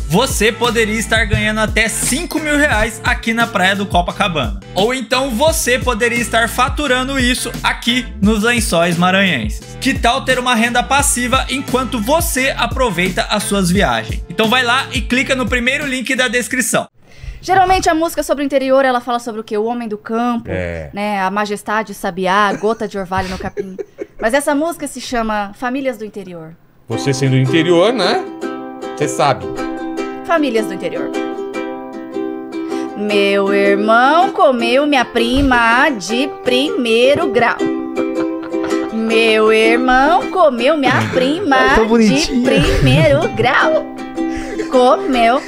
você poderia estar ganhando até R$5.000 aqui na praia do Copacabana. Ou então você poderia estar faturando isso aqui nos Lençóis Maranhenses. Que tal ter uma renda passiva enquanto você aproveita as suas viagens? Então vai lá e clica no primeiro link da descrição. Geralmente a música sobre o interior, ela fala sobre o quê? O homem do campo, né? A majestade, o sabiá, a gota de orvalho no capim. Mas essa música se chama Famílias do Interior. Você sendo do interior, né? Você sabe. Famílias do Interior. Meu irmão comeu minha prima de primeiro grau. Meu irmão comeu minha prima de primeiro grau. Comeu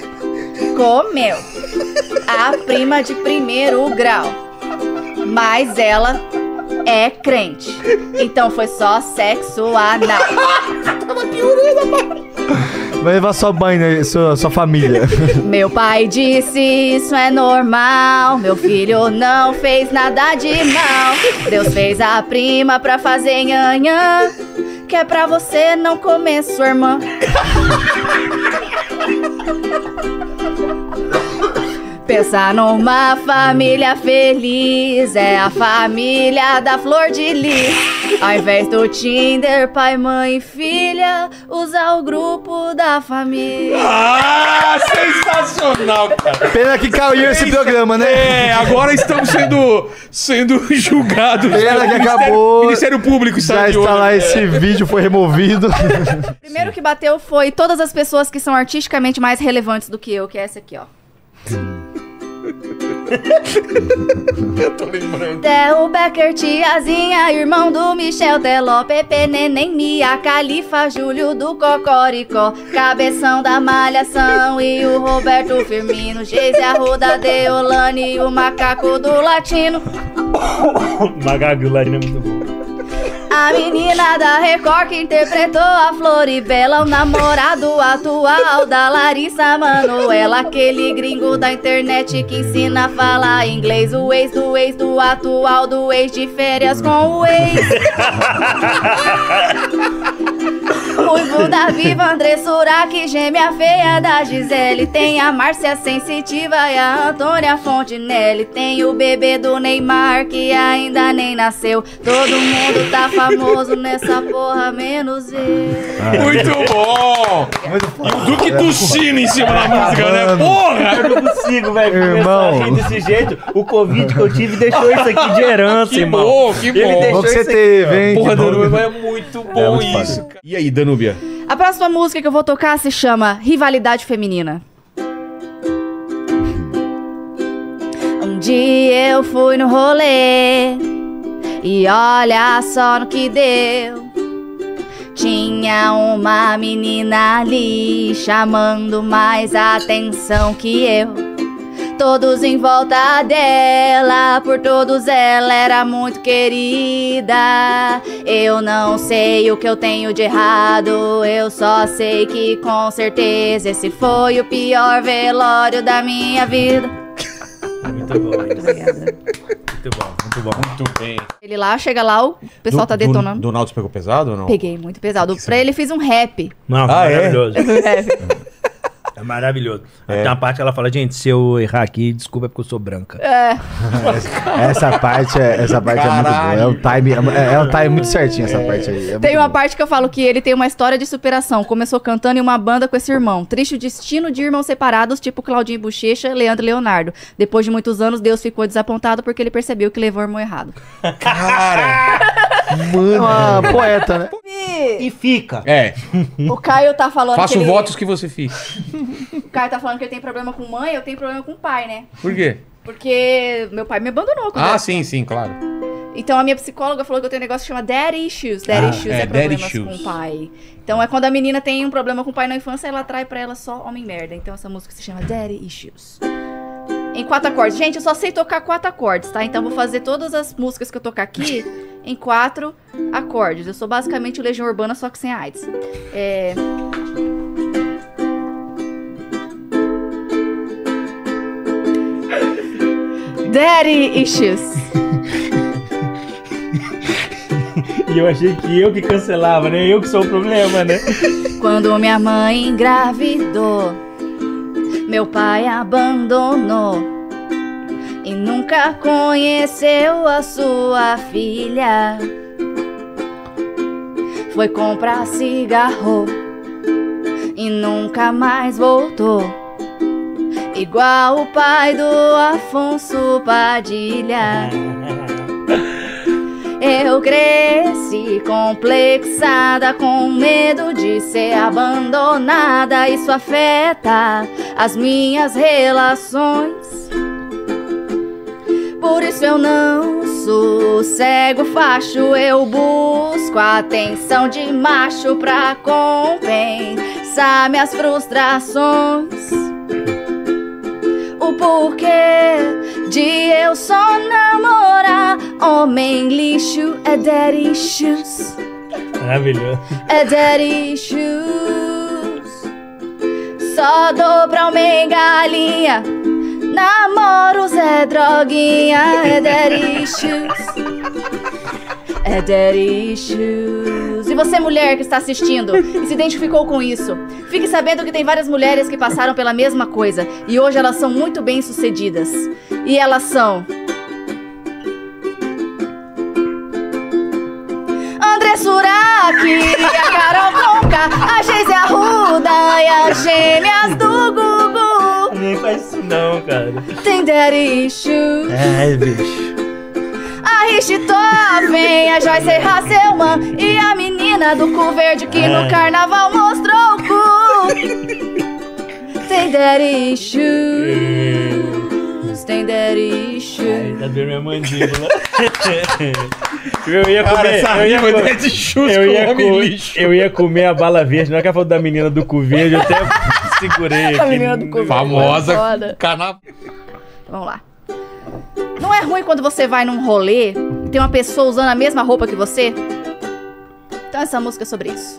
a prima de primeiro grau. Mas ela é crente. Então foi só sexo anal. Vai levar sua mãe, né? Sua família. Meu pai disse, isso é normal. Meu filho não fez nada de mal. Deus fez a prima pra fazer nhanhã, que é pra você não comer sua irmã. Pensar numa família feliz é a família da Flor de Lis. Ao invés do Tinder, pai, mãe e filha, usa o grupo da família. Ah, sensacional, cara. Pena que caiu esse programa, né? É, agora estamos sendo julgados. Pena que acabou. Ministério Público está já está lá, esse vídeo foi removido. Primeiro que bateu foi todas as pessoas que são artisticamente mais relevantes do que eu, que é essa aqui, ó. Eu tô lembrando. Theo Becker, tiazinha, irmão do Michel Teló, Pepe, Neném, Mia, Califa, Júlio do Cocoricó, Cabeção da Malhação e o Roberto Firmino, Geise Arruda, Deolane e o Macaco do Latino. Macaco do Latino é muito bom. A menina da Record que interpretou a Floribela, o namorado atual da Larissa Manoela, aquele gringo da internet que ensina a falar inglês, o ex do atual, do ex de férias com o ex. Ruivo da Viva, André Surak, gêmea feia da Gisele. Tem a Márcia Sensitiva e a Antônia Fontinelli. Tem o bebê do Neymar que ainda nem nasceu. Todo mundo tá famoso nessa porra, menos eu. Muito bom! Muito E o Duque tossindo em cima da música, né? Porra! Eu não consigo, velho, Irmão. começar a rir desse jeito. O Covid que eu tive deixou isso aqui de herança, Que irmão. bom, que Ele bom. deixou Bom que você isso teve, hein? Porra, Que bom. Danúbia, é muito bom muito isso, foda. cara. E aí, Danúbia? A próxima música que eu vou tocar se chama Rivalidade Feminina. Um dia eu fui no rolê e olha só no que deu. Tinha uma menina ali chamando mais atenção que eu. Todos em volta dela, por todos ela era muito querida. Eu não sei o que eu tenho de errado, eu só sei que com certeza esse foi o pior velório da minha vida. Muito bom isso. Obrigada. Muito bom, muito bom. Muito bem. Ele lá, chega lá, o pessoal tá detonando. Do Nautilus pegou pesado ou não? Peguei, muito pesado. Pra ele fiz um rap. Não, Ah, é? maravilhoso. Rap. É maravilhoso. Tem uma parte que ela fala, gente, se eu errar aqui, desculpa, é porque eu sou branca. É. Essa parte é muito boa. É o time muito certinho essa parte aí. Tem uma parte que eu falo que ele tem uma história de superação. Começou cantando em uma banda com esse irmão. Triste o destino de irmãos separados, tipo Claudinho e Bochecha, Leandro e Leonardo. Depois de muitos anos, Deus ficou desapontado porque ele percebeu que levou o irmão errado. Cara! Mano, uma poeta, né? E fica. É, O Caio tá falando faço que ele... votos que você fique. O Caio tá falando que ele tem problema com mãe, eu tenho problema com pai, né? Por quê? Porque meu pai me abandonou. Ah, sim, claro. Então a minha psicóloga falou que eu tenho um negócio que chama daddy issues. Daddy issues é daddy problemas issues. com o pai. Então é quando a menina tem um problema com o pai na infância, ela atrai pra ela só homem merda. Então essa música se chama Daddy Issues. Em 4 acordes. Gente, eu só sei tocar 4 acordes, tá? Então vou fazer todas as músicas que eu tocar aqui em 4 acordes. Eu sou basicamente o Legião Urbana, só que sem AIDS. Daddy Issues. E eu achei que eu que cancelava, né? Eu que sou o problema, né? Quando minha mãe engravidou, Meu pai abandonou e nunca conheceu a sua filha. Foi comprar cigarro e nunca mais voltou, igual o pai do Afonso Padilha. Eu cresci complexada, com medo de ser abandonada. Isso afeta as minhas relações. Por isso eu não sossego facho. Eu busco a atenção de macho pra compensar minhas frustrações. O porquê de eu só namorar homem lixo é daddy issues. Maravilhoso. É daddy issues. Só dou pra homem galinha, namoro Zé Droguinha. É daddy issues. É daddy issues. E você, mulher que está assistindo e se identificou com isso, fique sabendo que tem várias mulheres que passaram pela mesma coisa e hoje elas são muito bem sucedidas. E elas são André Suraki, a Carol Conká, a Geise Arruda e as gêmeas do Gugu. Nem faz isso não, cara. Tem daddy issues. Ai, bicho. A Richthofen, a Joyce Hasselman e a menina do cu verde que no carnaval mostrou o cu. Tem daddy issues. Tem daddy issues. Tá vendo minha mandíbula? Eu ia comer. Cara, essa rima é de chute com homem lixo. Eu ia comer a bala verde. Não é que ela falou da menina do cu verde, eu até segurei aqui. A menina do cu verde. Famosa Foda. canal. Vamos lá. Não é ruim quando você vai num rolê e tem uma pessoa usando a mesma roupa que você? Então essa música é sobre isso.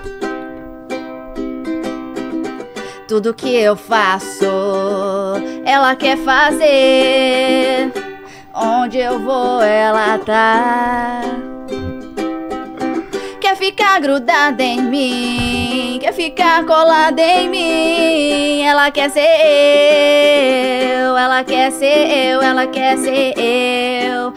Tudo que eu faço, ela quer fazer. Onde eu vou, ela tá. Quer ficar grudada em mim, quer ficar colada em mim. Ela quer ser eu, ela quer ser eu, ela quer ser eu.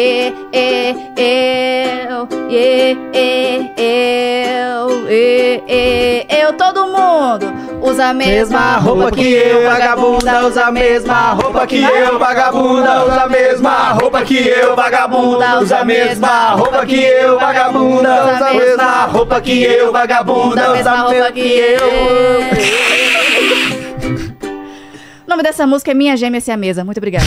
Eu, todo mundo usa a mesma roupa que eu, vagabunda usa a mesma roupa que eu, vagabunda usa a mesma roupa que eu, vagabunda usa a mesma roupa que eu, vagabunda usa a mesma roupa que eu, vagabunda usa a mesma que eu. O nome dessa música é Minha Gêmea Siamesa. Muito obrigada.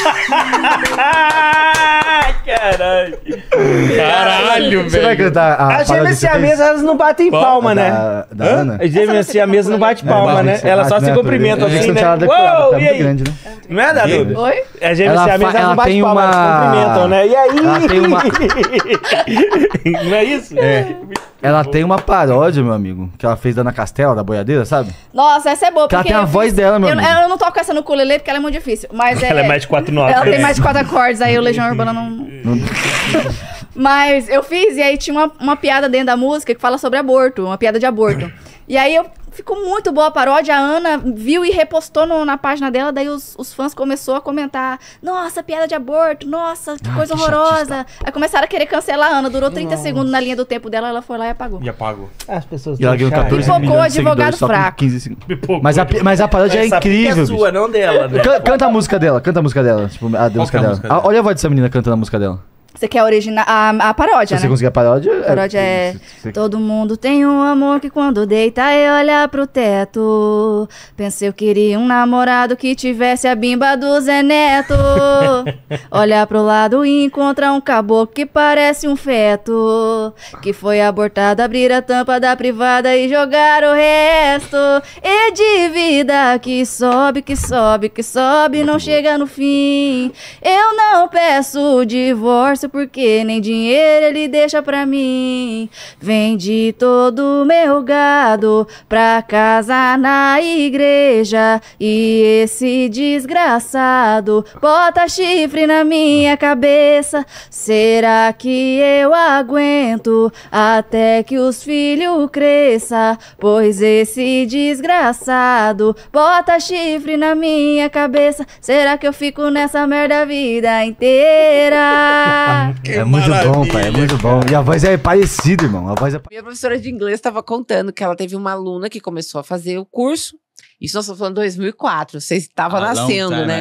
Caralho. Caralho, Você vai velho. cantar a As gêmeas siamesas, elas não batem palma, né? Da Ana? As gêmeas siamesas não batem palma, né? Ela Elas só se cumprimentam assim, né? Uou, e aí? Grande, né? Não é, Dadu? Oi? As gêmeas siamesas ela não batem tem palma, elas se uma- cumprimentam, né? E aí? Ela tem uma- Não é isso? Ela tem uma paródia, meu amigo, que ela fez da Ana Castela, da boiadeira, sabe? Nossa, essa é boa. Que ela porque tem a eu voz fiz- dela, meu amigo. eu não toco essa no ukulele porque ela é muito difícil. Mas Ela é mais de 4 notas. Ela tem mais de 4 acordes, aí o Legião Urbana não... Mas eu fiz, e aí tinha uma piada dentro da música que fala sobre aborto, uma piada de aborto. E aí ficou muito boa a paródia, a Ana viu e repostou na página dela, daí os fãs começaram a comentar: nossa, piada de aborto, nossa, que coisa que horrorosa. Aí começaram a querer cancelar a Ana, durou 30 segundos na linha do tempo dela, ela foi lá e apagou. E apagou. As pessoas E ela ganhou 14 Pipocou, milhões de advogado seguidores só com fraco. 15 segundos. Pipocou. Mas a paródia é Essa pica incrível, é sua, bicho. não dela, né? Canta a música dela, canta a música dela. Tipo, a que música é a dela. música dela? Olha a voz dessa menina cantando a música dela. Você quer a paródia, Se você né? conseguir a paródia... A paródia é: todo mundo tem um amor que quando deita e olha pro teto. Pensei eu queria um namorado que tivesse a bimba do Zé Neto. Olha pro lado e encontra um caboclo que parece um feto, que foi abortado, abrir a tampa da privada e jogar o resto. E de vida que sobe, que sobe, que sobe, não chega no fim. Eu não peço divórcio fácil porque nem dinheiro ele deixa pra mim. Vendi todo o meu gado pra casa na igreja. E esse desgraçado bota chifre na minha cabeça. Será que eu aguento até que os filhos cresçam? Pois esse desgraçado bota chifre na minha cabeça. Será que eu fico nessa merda a vida inteira? É muito bom, pai, é muito bom. E a voz é parecida, irmão. A voz é... Minha professora de inglês estava contando que ela teve uma aluna que começou a fazer o curso. Isso nós estamos falando em 2004. Você estava nascendo, né?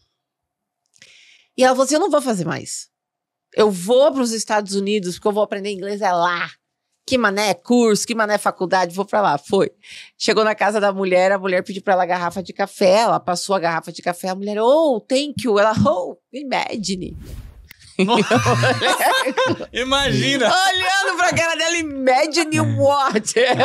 E ela falou assim, eu não vou fazer mais. Eu vou para os Estados Unidos porque eu vou aprender inglês lá. Que mané curso, que mané faculdade, vou pra lá. Foi. Chegou na casa da mulher, a mulher pediu pra ela a garrafa de café, ela passou a garrafa de café, a mulher, oh, thank you. Ela, oh, imagine. Imagina! Olhando pra cara dela, imagine what?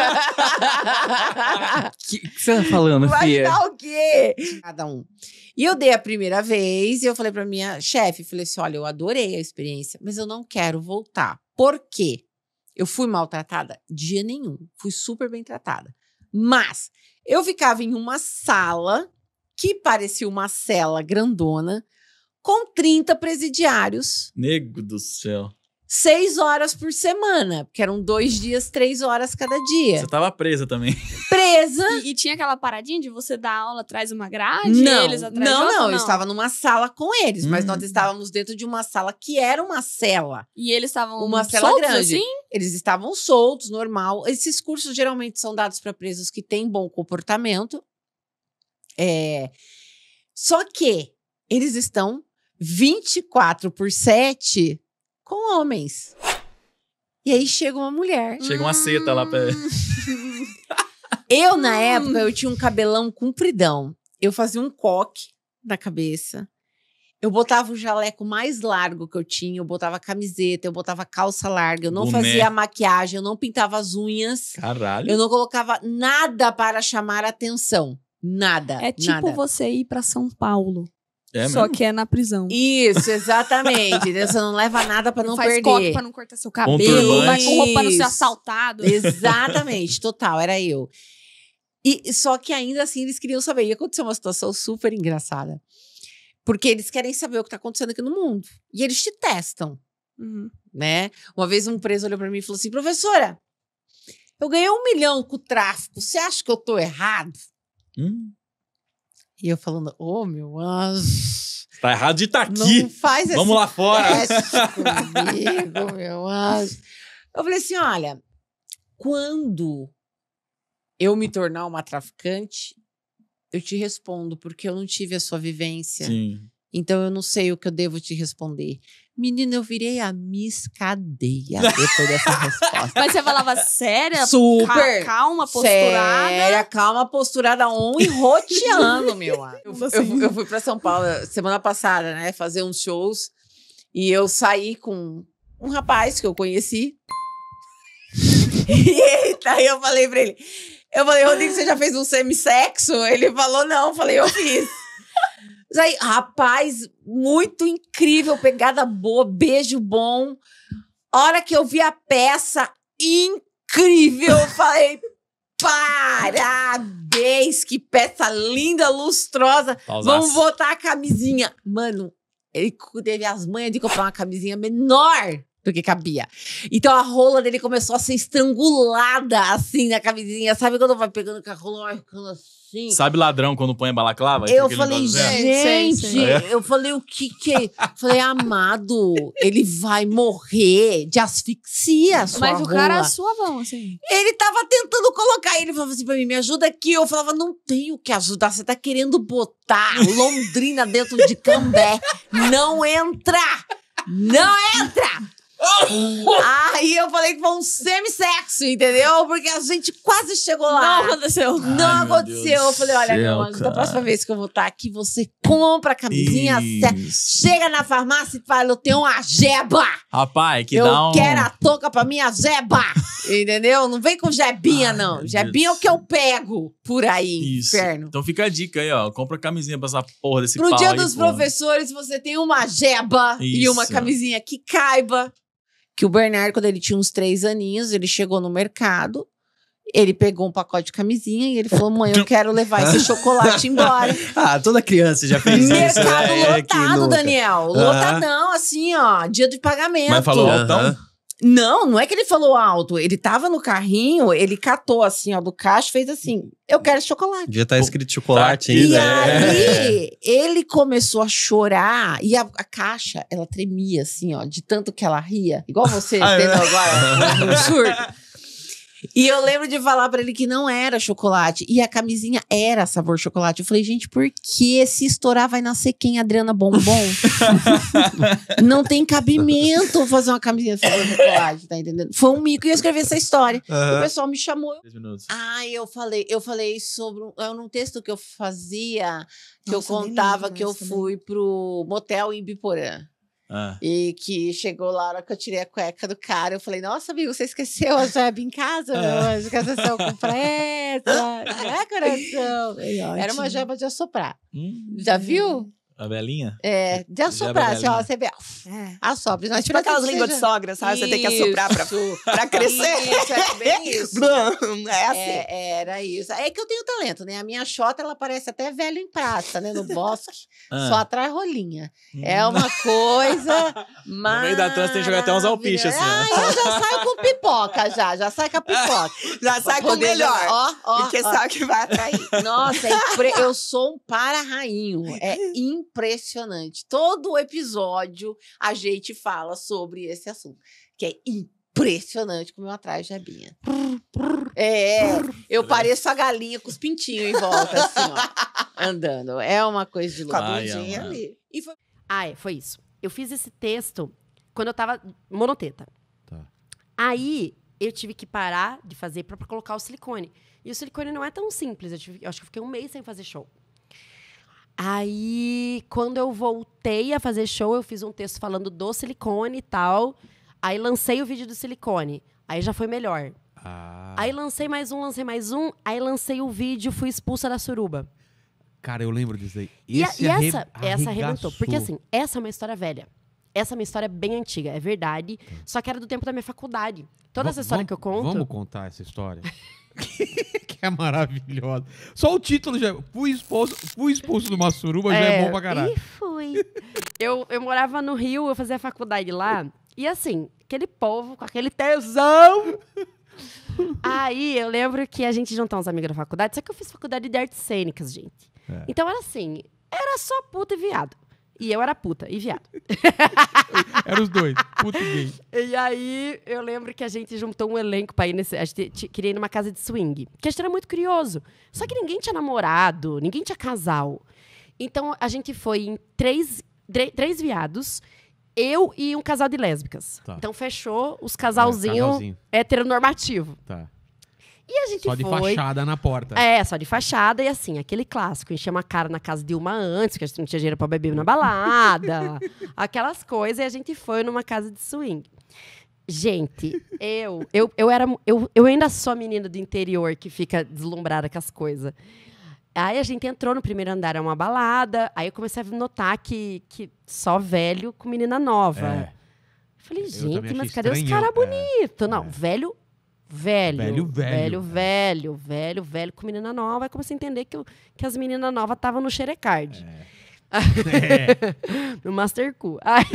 Que você tá falando, filha? Imaginar o quê? Cada um. E eu dei a primeira vez e eu falei pra minha chefe, falei assim, olha, eu adorei a experiência, mas eu não quero voltar. Por quê? Eu fui maltratada? Dia nenhum. Fui super bem tratada. Mas eu ficava em uma sala que parecia uma cela grandona com 30 presidiários. Nego do céu. 6 horas por semana, porque eram 2 dias, 3 horas cada dia. Você tava presa também. Presa. E tinha aquela paradinha de você dar aula atrás de uma grade? Não, Eles atrás de outra, eu estava numa sala com eles, mas nós Hum. estávamos dentro de uma sala que era uma cela. E eles estavam Uma cela soltos, grande. assim? Eles estavam soltos, normal. Esses cursos geralmente são dados para presos que têm bom comportamento. Só que eles estão 24/7 com homens. E aí chega uma mulher. Chega uma seta lá pra... Eu, na época, eu tinha um cabelão compridão. Eu fazia um coque na cabeça. Eu botava o jaleco mais largo que eu tinha. Eu botava camiseta, eu botava calça larga. Eu não Boné. fazia maquiagem, eu não pintava as unhas. Caralho. Eu não colocava nada para chamar atenção. Nada. É tipo nada. você ir pra São Paulo. É Só mesmo? que é na prisão. Isso, exatamente. Entendeu? Você não leva nada para não faz perder. coque pra não cortar seu cabelo. turbante. Vai com roupa pra não ser Isso. assaltado. Exatamente, total, era eu. E só que ainda assim eles queriam saber. E aconteceu uma situação super engraçada. Porque eles querem saber o que tá acontecendo aqui no mundo. E eles te testam, Uhum. né? Uma vez um preso olhou pra mim e falou assim, professora, eu ganhei 1 milhão com o tráfico, você acha que eu tô errado? E eu falando, ô, meu anjo, Tá errado de estar não aqui. faz esse Vamos lá fora. teste comigo, meu anjo. Eu falei assim, olha, quando eu me tornar uma traficante, eu te respondo, porque eu não tive a sua vivência. Sim. Então eu não sei o que eu devo te responder. Menina, eu virei a Miss Cadeia depois dessa resposta. Mas você falava séria? Super. Calma, posturada. Séria, calma, posturada on e roteando, meu anjo. Assim. Eu fui pra São Paulo semana passada, né? Fazer uns shows. E eu saí com um rapaz que eu conheci. E aí eu falei pra ele. Eu falei, Rodrigo, você já fez um semissexo? Ele falou, não. Eu falei, eu fiz. Mas aí, rapaz, muito incrível, pegada boa, beijo bom. Hora que eu vi a peça, incrível, eu falei, parabéns, que peça linda, lustrosa. Pausaço. Vamos botar a camisinha. Mano, ele teve as manhas de comprar uma camisinha menor do que cabia. Então a rola dele começou a ser estrangulada, assim, na camisinha. Sabe quando vai pegando com a rola, vai ficando assim? Sabe ladrão quando põe a balaclava? Eu Aquele falei, negócio assim? gente, Sei. eu falei, o que é? Falei, amado, ele vai morrer de asfixia, sua Mas o cara rola. suavão, assim. Ele tava tentando colocar, ele falava assim pra mim, me ajuda aqui. Eu falava, não tenho que ajudar, você tá querendo botar Londrina dentro de Cambé. Não entra! Não entra! Aí eu falei que foi um semissexo, entendeu? Porque a gente quase chegou lá. Não aconteceu. Não Ai, meu aconteceu. Deus Eu falei, olha, do meu céu, anjo, da cara. próxima vez que eu vou estar aqui, você compra a camisinha certa. Isso. Chega na farmácia e fala, eu tenho uma jeba. Rapaz, que Eu dá um... quero a touca pra minha jeba. Entendeu? Não vem com jebinha, Ai, não. meu Jebinha é o que eu pego por aí, Isso. inferno. Então fica a dica aí, ó. Compra camisinha pra essa porra desse Pro pau dia aí, dos porra. professores, você tem uma jeba e uma Isso. camisinha que caiba. Que o Bernardo, quando ele tinha uns 3 aninhos, ele chegou no mercado, ele pegou um pacote de camisinha e ele falou, mãe, eu quero levar esse chocolate embora. Ah, toda criança já fez isso. Mercado né? Que lotado, louca. Daniel. Lotadão, assim, ó, dia de pagamento. Mas falou altão? Aham. Não é que ele falou alto. Ele tava no carrinho, ele catou assim, ó, do caixa, fez assim, eu quero chocolate. Devia estar escrito chocolate E ainda. né? aí, ele começou a chorar e a caixa, ela tremia assim, ó, de tanto que ela ria. Igual você, entendeu agora? Um surto. E eu lembro de falar pra ele que não era chocolate. E a camisinha era sabor chocolate. Eu falei, gente, por que se estourar vai nascer quem? Adriana Bombom? Não tem cabimento fazer uma camisinha sabor chocolate, tá entendendo? Foi um mico e eu escrevi essa história. O pessoal me chamou. 3 minutos. Ah, eu falei sobre num texto que eu fazia, que Nossa, eu nem contava lembro que eu mais também. fui pro motel em Biporã. Ah. E que chegou lá, a hora que eu tirei a cueca do cara, eu falei, nossa, amigo, você esqueceu a jeba em casa, meu anjo? Que aconteceu com pressa? É, coração? Era uma jeba de assoprar. Já viu? A velhinha? É, de assoprar, assim, ó, velhinha. você vê, É. assopra. Nós Tipo aquelas línguas de sogra, sabe? Você tem que assoprar pra crescer. Isso, é bem isso. É assim. Era isso. É que eu tenho talento, né? A minha xota, ela parece até velho em praça, né? No bosque. Ah. Só atrai rolinha. É uma coisa No meio da trança tem que jogar até uns alpiches, assim, ó. Ah, eu já saio com pipoca, já saio com a pipoca. Já sai Pra com o poder melhor. jogar. Ó, Porque ó. sabe que vai atrair. Nossa, eu sou um para-rainho. É impressionante. Todo episódio a gente fala sobre esse assunto. Que é impressionante como eu atraio jebinha. Eu pareço a galinha com os pintinhos em volta, assim, ó. Andando. É uma coisa de Com a louco. Ai, bundinha amado. ali. E foi Foi isso. Eu fiz esse texto quando eu tava monoteta. Tá. Aí eu tive que parar de fazer pra colocar o silicone. E o silicone não é tão simples. Eu acho que eu fiquei um mês sem fazer show. Aí, quando eu voltei a fazer show, eu fiz um texto falando do silicone e tal. Aí lancei o vídeo do silicone. Aí já foi melhor. Ah, Aí lancei mais um. Aí lancei o vídeo, fui expulsa da suruba. cara, eu lembro disso aí. E Esse essa arrebentou. arregaçou. Porque assim, essa é uma história velha. Essa é uma história bem antiga, é verdade. Só que era do tempo da minha faculdade. Toda essa história que eu conto... Vamos contar essa história. Que é maravilhosa. Só o título já. Fui expulso de uma suruba, já é bom pra caralho. E fui. eu morava no Rio, eu fazia faculdade lá. E assim, aquele povo com aquele tesão. Aí eu lembro que a gente juntou uns amigos da faculdade, só que eu fiz faculdade de artes cênicas, gente. É. Então era assim, era só puta e viado. E eu era puta e viado. Eram os dois. Puta e gay. E aí, eu lembro que a gente juntou um elenco pra ir nesse... A gente queria ir numa casa de swing. Que a gente era muito curioso. Só que ninguém tinha namorado, ninguém tinha casal. Então, a gente foi em três viados, eu e um casal de lésbicas. Tá. Então, fechou os casalzinhos casalzinho. heteronormativo. Tá. E a gente Só de foi... fachada na porta. Só de fachada e assim, aquele clássico, encher uma cara na casa de uma antes, porque a gente não tinha dinheiro pra beber na balada, aquelas coisas, e a gente foi numa casa de swing. Gente, eu ainda sou a menina do interior que fica deslumbrada com as coisas. Aí a gente entrou no primeiro andar, era uma balada, aí eu comecei a notar que só velho com menina nova. É. Falei, Eu gente, também mas achei cadê os estranhão. caras bonitos? Não, É. velho com menina nova. Aí comecei a entender que as meninas novas estavam no xerecard. No Mastercu.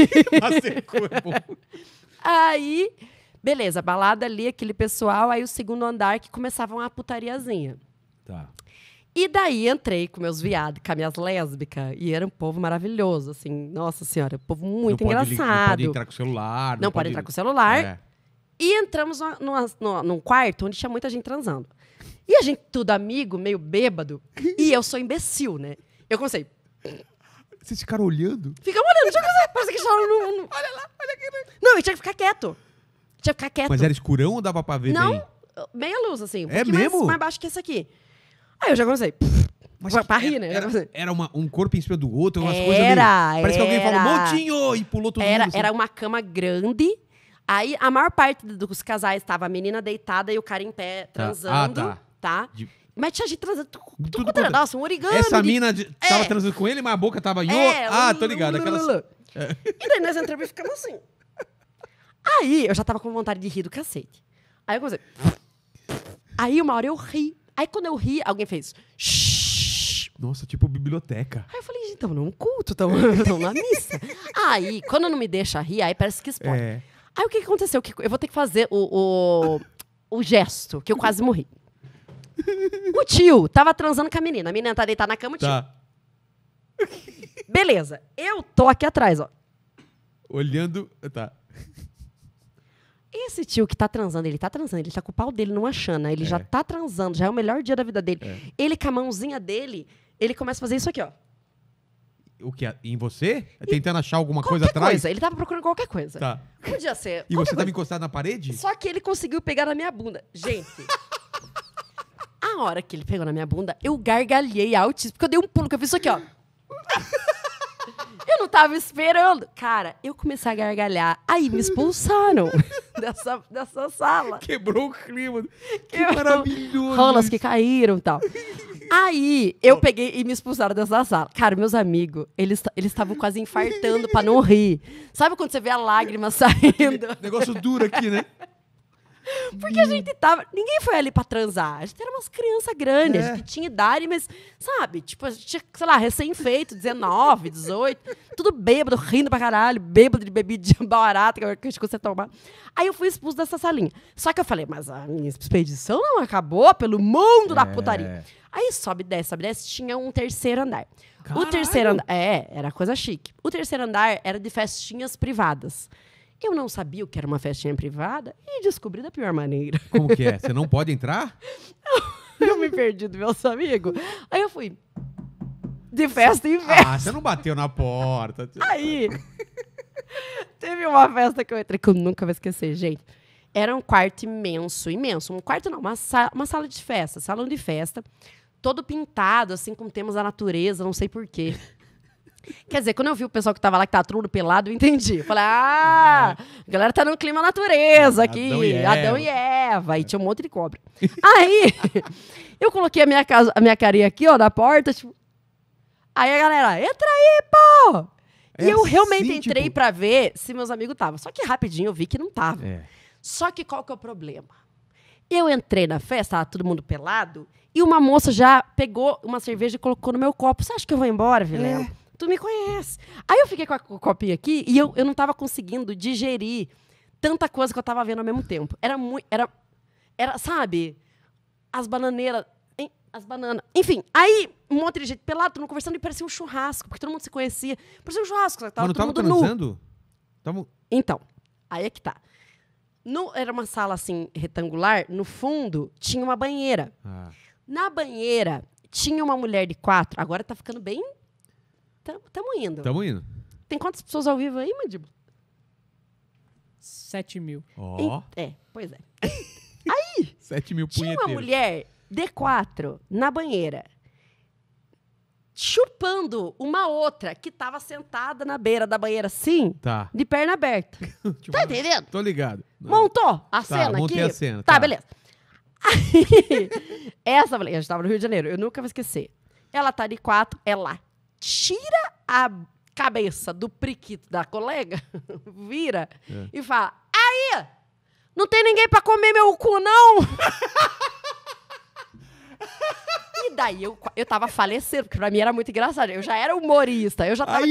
Aí, beleza, balada ali, aquele pessoal, aí o segundo andar que começava uma putariazinha. Tá. E daí entrei com meus viados, com as minhas lésbicas, e era um povo maravilhoso, assim, nossa senhora, um povo muito Não engraçado. pode entrar com o celular. Não pode entrar com o celular. É. E entramos num quarto onde tinha muita gente transando. E a gente, tudo amigo, meio bêbado. E eu sou imbecil, né? Eu comecei... Vocês ficaram olhando? Ficamos olhando, deixa eu ver. Parece que estavam no... Olha lá, olha aqui. Não, e tinha que ficar quieto. Tinha que ficar quieto. Mas era escurão ou dava pra ver Não, bem? meia luz, assim. Um É pouquinho mesmo? mais baixo que esse aqui. Aí eu já comecei. Pra rir, né? Era um corpo em cima do outro, umas coisas meio... Era. Parece que alguém falou, Montinho! E pulou todo mundo. Assim. Era uma cama grande. Aí a maior parte dos casais estava a menina deitada e o cara em pé transando. Tá? Mas tinha gente transando. Tudo quanto era. Nossa, um origami. Essa mina tava transando com ele, mas a boca tava... tô ligado. E daí nós entramos e ficamos assim. Aí eu já tava com vontade de rir do cacete. Aí eu comecei... Aí uma hora eu ri. Aí quando eu ri, alguém fez... Shhh. Nossa, tipo biblioteca. Aí eu falei, gente, estamos num culto, estamos na missa. Aí, quando não me deixa rir, aí parece que explode. Aí o que aconteceu? Eu vou ter que fazer o gesto, que eu quase morri. O tio tava transando com a menina tá deitada na cama, o tio. Tá. Beleza, eu tô aqui atrás, ó. Olhando... Tá. Esse tio que tá transando, ele tá com o pau dele numa chana, ele já tá transando, já é o melhor dia da vida dele. Ele com a mãozinha dele, ele começa a fazer isso aqui, ó. O que? Em você? Tentando achar alguma coisa atrás? Coisa. Ele tava procurando qualquer coisa. Tá. Podia ser. E você tava encostado na parede? Só que ele conseguiu pegar na minha bunda. Gente, a hora que ele pegou na minha bunda, eu gargalhei altíssimo, porque eu dei um pulo, que eu fiz isso aqui, ó. Eu não tava esperando. Cara, eu comecei a gargalhar. Aí me expulsaram dessa sala. Quebrou o clima. Que maravilhoso. Rolas que caíram e tal. Aí, eu peguei e me expulsaram dessa sala. Cara, meus amigos, eles estavam quase infartando pra não rir. Sabe quando você vê a lágrima saindo? Negócio duro aqui, né? Porque a gente tava... Ninguém foi ali pra transar. A gente era umas crianças grandes. A gente tinha idade, mas, sabe? Tipo, a gente tinha, sei lá, recém-feito, 19, 18. Tudo bêbado, rindo pra caralho. Bêbado de bebida barata que a gente conseguia tomar. Aí eu fui expulso dessa salinha. Só que eu falei, mas a minha expedição não acabou pelo mundo da putaria. Aí sobe, desce. Tinha um terceiro andar. Caralho. O terceiro andar... era coisa chique. O terceiro andar era de festinhas privadas. Eu não sabia o que era uma festinha privada e descobri da pior maneira. Como que é? Você não pode entrar? Eu me perdi dos meus amigos. Aí eu fui de festa em festa. Ah, você não bateu na porta. Aí, teve uma festa que eu entrei que eu nunca vou esquecer, gente. Era um quarto imenso. Um quarto não, uma sala de festa, salão de festa. Todo pintado, assim, com temas da natureza, não sei porquê. Quer dizer, quando eu vi o pessoal que tava lá, que tava tudo pelado, eu entendi. Eu falei, a galera tá no clima natureza aqui. Adão e Eva. E tinha um monte de cobra. Aí, eu coloquei a minha carinha aqui, ó, na porta, tipo... Aí a galera, entra aí, pô! E eu realmente entrei pra ver se meus amigos estavam. Só que rapidinho eu vi que não tava. Só que qual que é o problema? Eu entrei na festa, tava todo mundo pelado, e uma moça já pegou uma cerveja e colocou no meu copo. Você acha que eu vou embora, Vilela? Tu me conhece. Aí eu fiquei com o copinho aqui e eu não tava conseguindo digerir tanta coisa que eu tava vendo ao mesmo tempo. Era muito... Era, sabe? As bananeiras... As bananas. Enfim, aí um monte de gente pelado, todo mundo conversando e parecia um churrasco, porque todo mundo se conhecia. Parecia um churrasco, só que tava todo mundo nu. Então, aí é que tá. Era uma sala, assim, retangular. No fundo, tinha uma banheira. Na banheira, tinha uma mulher de 4. Agora tá ficando bem... Tamo indo. Tem quantas pessoas ao vivo aí, Mandíbula? 7.000. Pois é. Aí, 7.000 tinha uma mulher de 4 na banheira, chupando uma outra que tava sentada na beira da banheira, assim, de perna aberta. Tá entendendo? Tô ligado. Montou a cena aqui? Montei a cena. Tá, beleza. Aí, essa mulher, a gente tava no Rio de Janeiro, eu nunca vou esquecer. Ela tá de 4, ela tira a cabeça do priquito da colega, vira e fala, aí, não tem ninguém pra comer meu cu, não? E daí eu tava falecendo, porque pra mim era muito engraçado. Eu já era humorista, eu já tava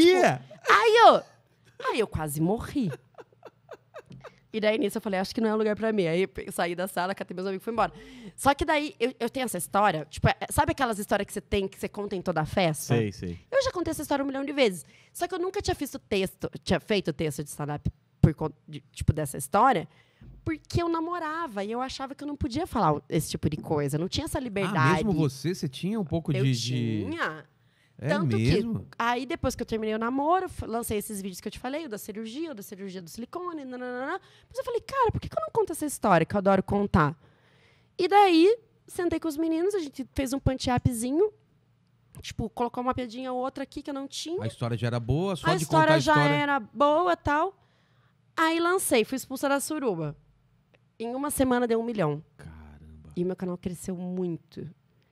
Aí eu quase morri. E daí nisso eu falei, acho que não é um lugar pra mim. Aí eu saí da sala, catei meus amigos e fui embora. Só que daí eu tenho essa história, tipo, sabe aquelas histórias que você conta em toda a festa? Sei. Eu já contei essa história 1 milhão de vezes. Só que eu nunca tinha feito texto de stand-up por conta tipo, dessa história, porque eu namorava e eu achava que eu não podia falar esse tipo de coisa. Eu não tinha essa liberdade. Mesmo você tinha um pouco tinha. É Tanto mesmo? que, aí depois que eu terminei o namoro, lancei esses vídeos que eu te falei, o da cirurgia do silicone, nananana. Mas eu falei, cara, por que eu não conto essa história que eu adoro contar? E daí, sentei com os meninos, a gente fez um punch-upzinho, tipo, colocou uma piadinha ou outra aqui que eu não tinha. A história já era boa, só A de contar a história história. já era boa e tal. Aí lancei, fui expulsa da suruba. Em uma semana deu 1 milhão. Caramba. E meu canal cresceu muito.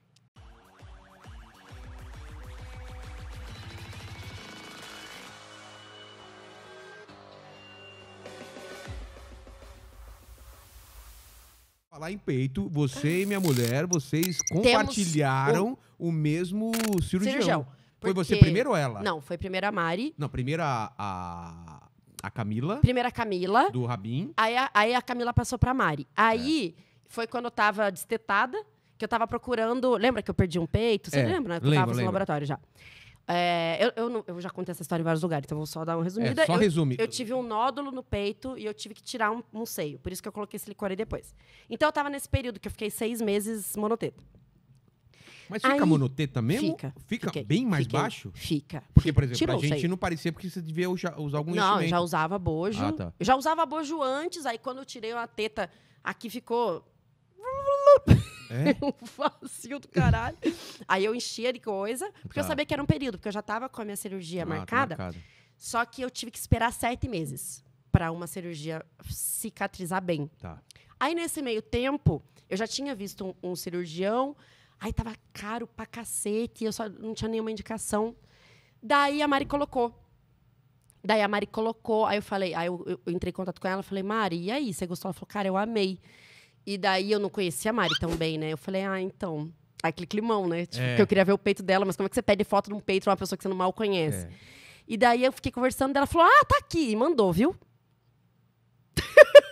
Falar em peito, você e minha mulher, vocês compartilharam o mesmo cirurgião. Foi você porque- primeiro ou ela? Não, foi primeiro a Mari, Não, primeiro a Camila, primeiro a Camila, do Rabin. aí a Camila passou pra Mari. Aí foi quando eu tava destetada, que eu tava procurando. Lembra que eu perdi um peito? Você lembra, né? Que eu tava no lembro. laboratório já. Eu já contei essa história em vários lugares, então vou só dar uma resumida. Só resume. Eu tive um nódulo no peito e eu tive que tirar um seio. Por isso que eu coloquei silicone depois. Então eu tava nesse período que eu fiquei 6 meses monoteta. Mas fica Aí- monoteta mesmo? Fica Fiquei. bem mais Fiquei. baixo? Fica. Porque, por exemplo, Tirou a o gente seio. não parecia porque você devia usar algum Não, eu enchimento. já usava bojo. Ah, tá. Eu já usava bojo antes, aí quando eu tirei uma teta, aqui ficou É? um vazio do caralho. Aí eu enchia de coisa, porque eu Tá. sabia que era um período, porque eu já tava com a minha cirurgia Ah, tá marcada. marcado. Só que eu tive que esperar 7 meses pra uma cirurgia cicatrizar bem. Tá. Aí, nesse meio tempo, eu já tinha visto um cirurgião, aí tava caro pra cacete, eu só não tinha nenhuma indicação. Daí a Mari colocou. Aí eu falei, aí eu entrei em contato com ela, falei, Mari, e aí, você gostou? Ela falou, cara, eu amei. E daí eu não conhecia a Mari tão bem, né? Eu falei, então. Aí aquele climão, né? Tipo, porque eu queria ver o peito dela, mas como é que você pede foto de um peito de uma pessoa que você não mal conhece? E daí eu fiquei conversando, ela falou, tá aqui, e mandou, viu?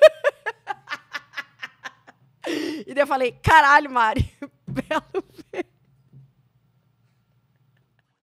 E daí eu falei, caralho, Mari, belo peito.